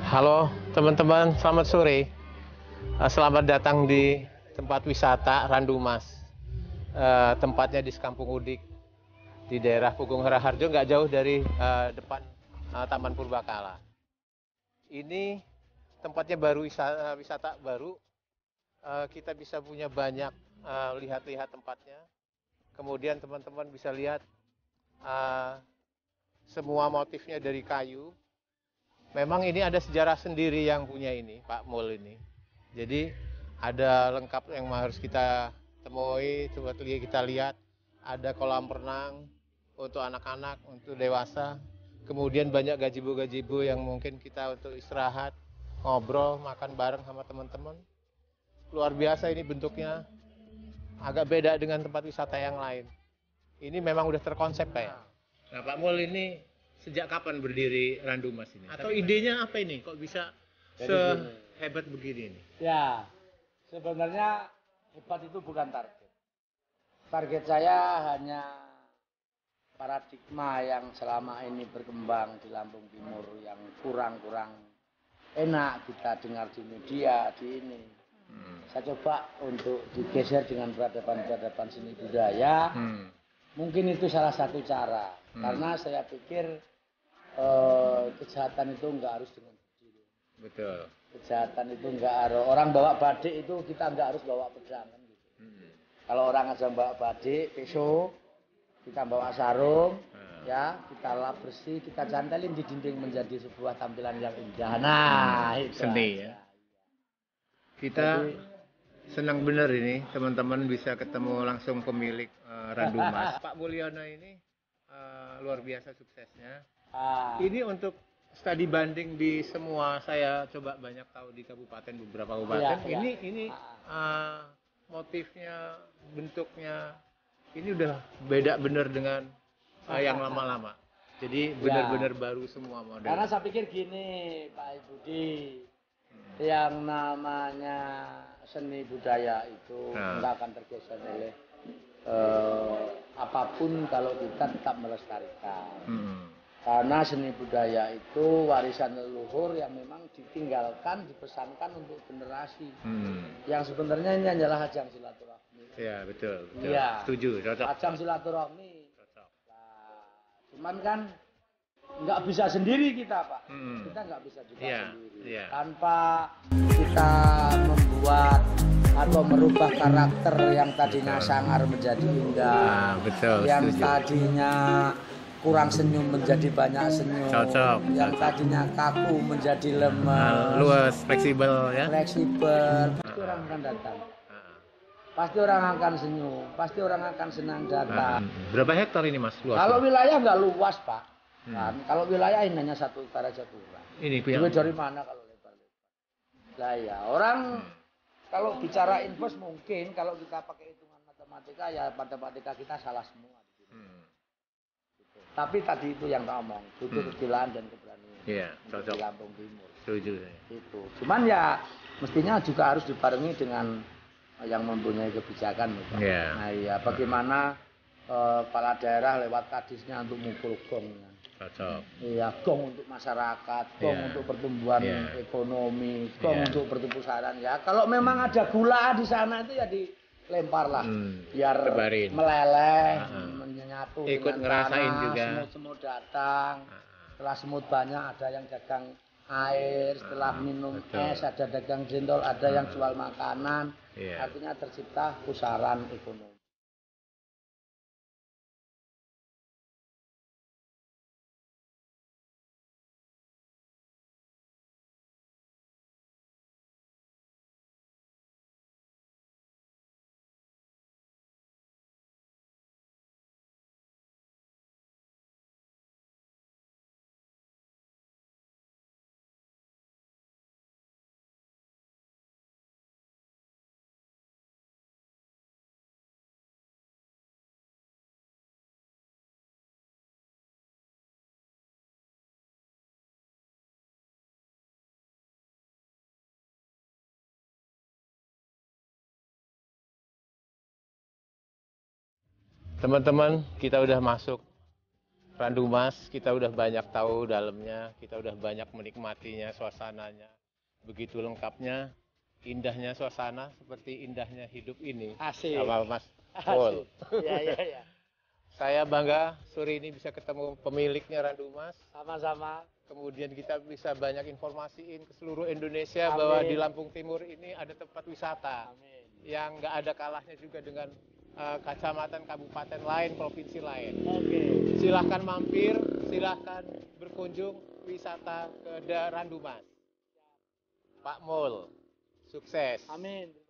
Halo teman-teman, selamat sore. Selamat datang di tempat wisata Randumas. Tempatnya di Sekampung Udik, di daerah Pugung Haraharjo, nggak jauh dari depan Taman Purbakala. Ini tempatnya baru, wisata baru. Kita bisa punya banyak lihat-lihat tempatnya. Kemudian teman-teman bisa lihat uh, semua motifnya dari kayu. Memang ini ada sejarah sendiri yang punya ini, Pak Mul ini. Jadi ada lengkap yang harus kita temui, coba kita lihat. Ada kolam renang untuk anak-anak, untuk dewasa. Kemudian banyak gazebo-gazebo yang mungkin kita untuk istirahat, ngobrol, makan bareng sama teman-teman. Luar biasa ini bentuknya, agak beda dengan tempat wisata yang lain. Ini memang udah terkonsep kayak. Nah Pak Mul ini sejak kapan berdiri Randumas ini? Atau idenya apa ini? Kok bisa sehebat begini ini? Ya, sebenarnya hebat itu bukan target. Target saya hanya paradigma yang selama ini berkembang di Lampung Timur yang kurang-kurang enak kita dengar di media, di ini. Saya coba untuk digeser dengan peradaban-peradaban seni budaya. Mungkin itu salah satu cara. Karena saya pikir kejahatan itu enggak harus dengan berdiri. Betul. Kejahatan itu enggak harus. Orang bawa badik itu kita enggak harus bawa pedang kan gitu. Kalau orang aja bawa badik, pisau, kita bawa sarung, ya kita lap bersih, kita cantelin di dinding menjadi sebuah tampilan yang indah. Nah, itu seni ya. Kita jadi, senang benar ini teman-teman bisa ketemu langsung pemilik Randumas. Pak Mulyono ini luar biasa suksesnya. Ini untuk studi banding di semua, saya coba banyak tahu di kabupaten, beberapa kabupaten. Ya, ini motifnya, bentuknya ini udah beda bener dengan yang lama-lama. Jadi benar-benar baru semua model. Karena saya pikir gini Pak Budi, yang namanya seni budaya itu enggak akan tergeser oleh apapun kalau kita tetap melestarikan. Karena seni budaya itu warisan leluhur yang memang ditinggalkan, dipesankan untuk generasi. Yang sebenarnya ini adalah ajang silaturahmi. Ya betul. Ya. Setuju, cocok. Ajang silaturahmi. Cocok. Nah, cuman kan nggak bisa sendiri kita Pak. Kita nggak bisa juga sendiri. Tanpa kita membuat atau merubah karakter yang tadinya sangar menjadi indah. Betul. Yang tadinya kurang senyum menjadi banyak senyum. Cocok. Yang tadinya kaku menjadi lemas. Luas, fleksibel ya. Fleksibel. Pasti orang akan datang. Pasti orang akan senyum. Pasti orang akan senang datang. Berapa hektar ini Mas luas? Kalau wilayah nggak luas Pak. Kan? Kalau wilayah ini hanya 1 hektar aja kurang. Ini punya. Dari mana kalau lebar-lebar? Lah ya orang kalau bicara invest mungkin kalau kita pakai hitungan matematika ya matematika kita salah semua. Gitu. Tapi tadi itu yang tak omong, butuh kegilaan dan keberanian. Iya, cocok. Di Lampung Timur. Setuju. Itu. Cuman ya mestinya juga harus dibarengi dengan yang mempunyai kebijakan. Yeah. Nah ya bagaimana kepala daerah lewat kadisnya untuk mukul gong. Cocok. Iya, gong untuk masyarakat, gong untuk pertumbuhan ekonomi, gong untuk pertubuhan ya. Kalau memang ada gula di sana itu ya dilemparlah, biar tebarin. Meleleh, menyatu. Ikut ngerasain tanah, juga. Semut datang. Setelah semut banyak ada yang dagang air, setelah minum es ada dagang jendol, ada yang jual makanan. Artinya tercipta pusaran ekonomi. Teman-teman, kita udah masuk Randumas, kita udah banyak tahu dalamnya, kita udah banyak menikmatinya, suasananya. Begitu lengkapnya, indahnya suasana seperti indahnya hidup ini. Asik. Sama Mas Asik. Paul. Iya. Saya bangga sore ini bisa ketemu pemiliknya Randumas. Sama-sama. Kemudian kita bisa banyak informasiin ke seluruh Indonesia Amin. bahwa di Lampung Timur ini ada tempat wisata. Amin. Yang nggak ada kalahnya juga dengan kecamatan, kabupaten lain, provinsi lain. Oke. Silahkan mampir, silahkan berkunjung wisata ke Randumas. Pak Mul, sukses. Amin.